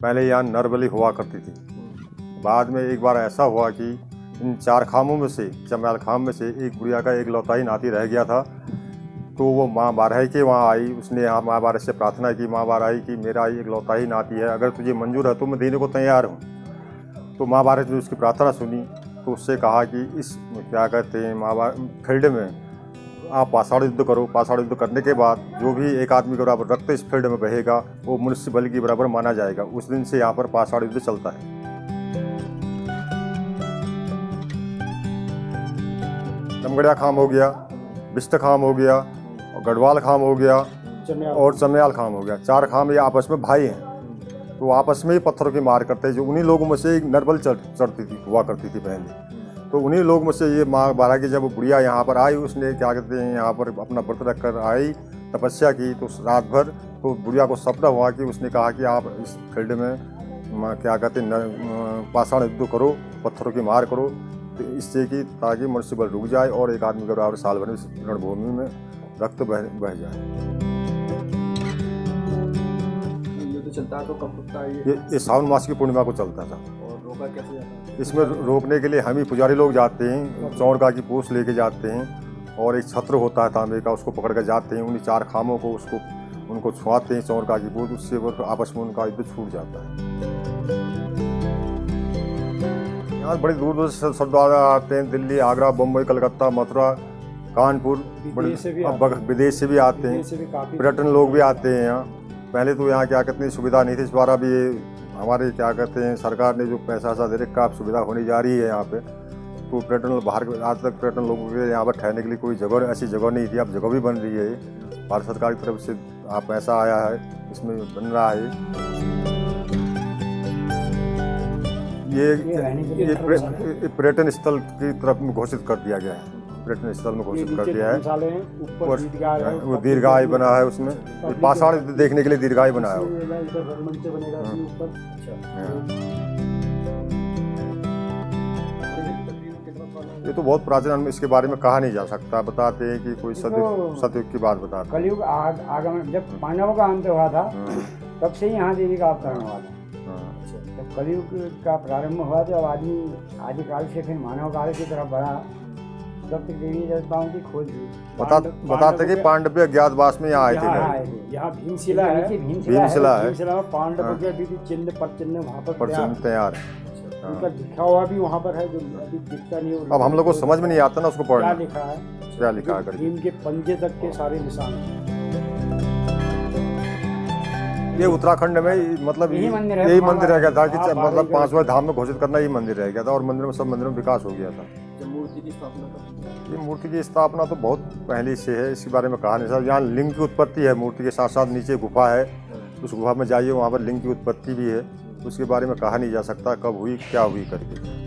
पहले यहाँ नर बलि हुआ करती थी। बाद में एक बार ऐसा हुआ कि इन 4 खामों में से, चमयाल खाम में से एक बुढ़िया का एक लौता ही नाती रह गया था। तो वो माँ बारह के वहाँ आई, उसने यहाँ माँ बारह से प्रार्थना की, माँ बारह की मेरा एक लौता ही नाती है, अगर तुझे मंजूर है तो मैं देने को तैयार हूँ। तो माँ बारह ने उसकी प्रार्थना सुनी तो उससे कहा कि इस क्या कहते हैं माँ बारह फील्ड में आप पाषाण युद्ध करो। पाषाण युद्ध करने के बाद जो भी एक आदमी के बराबर रक्त इस फील्ड में बहेगा वो मनुष्य बलि के बराबर माना जाएगा। उस दिन से यहाँ पर पाषाण युद्ध चलता है। चमगड़िया खाम हो गया, बिष्ट खाम हो गया, और गढ़वाल खाम हो गया और चमयाल खाम हो गया। 4 खाम ये आपस में भाई हैं, तो आपस में ही पत्थरों की मार करते हैं। जो उन्हीं लोगों में से एक नरबल चढ़ती थी हुआ करती थी पहले। तो उन्हीं लोगों में से ये माँ बारह की जब बुढ़िया यहाँ पर आई, उसने क्या कहते हैं यहाँ पर अपना व्रत रख कर आई, तपस्या की। तो रात भर तो बुढ़िया को सपना हुआ कि उसने कहा कि आप इस फील्ड में क्या कहते हैं पाषाण युद्ध करो, पत्थरों की मार करो, तो इससे कि ताकि मनुष्य बल रुक जाए और एक आदमी के बराबर साल भर इस रणभूमि में रक्त बह जाए। चलता है तो कब रुकता है ये सावन मास की पूर्णिमा को चलता था। और रोका कैसे जाता है? इसमें रोकने के लिए हम ही पुजारी लोग जाते हैं, चौरका की पूछ लेके जाते हैं और एक छत्र होता है तांबे का, उसको पकड़ कर जाते हैं। उन्हीं 4 खामों को उनको छुआते हैं चौरका की पूछ, उससे वो आपस में उनका युद्ध छूट जाता है। यहाँ बड़ी दूर दूर से श्रद्धालु आते हैं, दिल्ली, आगरा, बम्बई, कलकत्ता, मथुरा, कानपुर, विदेश से भी आते हैं, पर्यटन लोग भी आते हैं यहाँ। पहले तो यहाँ क्या कहते हैं सुविधा नहीं थी, इस बार अभी हमारे क्या कहते हैं सरकार ने जो पैसा दे रखा है, सुविधा होने जा रही है यहाँ पे। तो पर्यटन बाहर आज तक पर्यटन लोगों के यहाँ पर ठहरने के लिए कोई जगह ऐसी जगह नहीं थी, अब जगह भी बन रही है। भारत सरकार की तरफ से पैसा आया है, इसमें बन रहा है। ये पर्यटन स्थल की तरफ में घोषित कर दिया गया है, पर्यटन स्थल में घोषित कर दिया है। वो दीर्घाई बना है, उसमें पाषाण देखने के लिए दीर्घाई बनाया हो। ये तो बहुत प्राचीन, इसके बारे में कहा नहीं जा सकता। बताते हैं कि कोई सतयुग की बात बताते हैं। कलयुग आगमन जब पांडवों का अंत हुआ था तब से ही यहाँ देवी का अवतरण हुआ था। जब कलयुग का प्रारंभ हुआ तो अब आदमी आदिकाल से फिर मानव काल की तरफ बढ़ा, तब तक देवी देवताओं की खोज हुई। बताते कि पांडव अज्ञातवास में यहाँ आए थे। यहाँ भीमशिला है, भीमशिला में पांडव के अभी चिन्ह पर चिन्ह वहाँ पर तैयार है, उनका लिखा हुआ भी वहाँ पर है, जो अभी दिखता नहीं है। अब हम लोग को समझ में नहीं आता ना उसको पढ़ना, क्या लिखा है भीम के पंजे तक के सारे निशान। ये उत्तराखंड में मतलब यही मंदिर रह गया था कि मतलब 5वें धाम में घोषित करना, ये मंदिर रह गया था और मंदिर में सब मंदिरों में विकास हो गया था। मूर्ति की स्थापना, ये मूर्ति की स्थापना तो बहुत पहले से है, इसके बारे में कहा नहीं सर। यहाँ लिंग की उत्पत्ति है, मूर्ति के साथ साथ नीचे गुफा है, उस गुफा में जाइए, वहाँ पर लिंग की उत्पत्ति भी है। उसके बारे में कहा नहीं जा सकता कब हुई क्या हुई करके।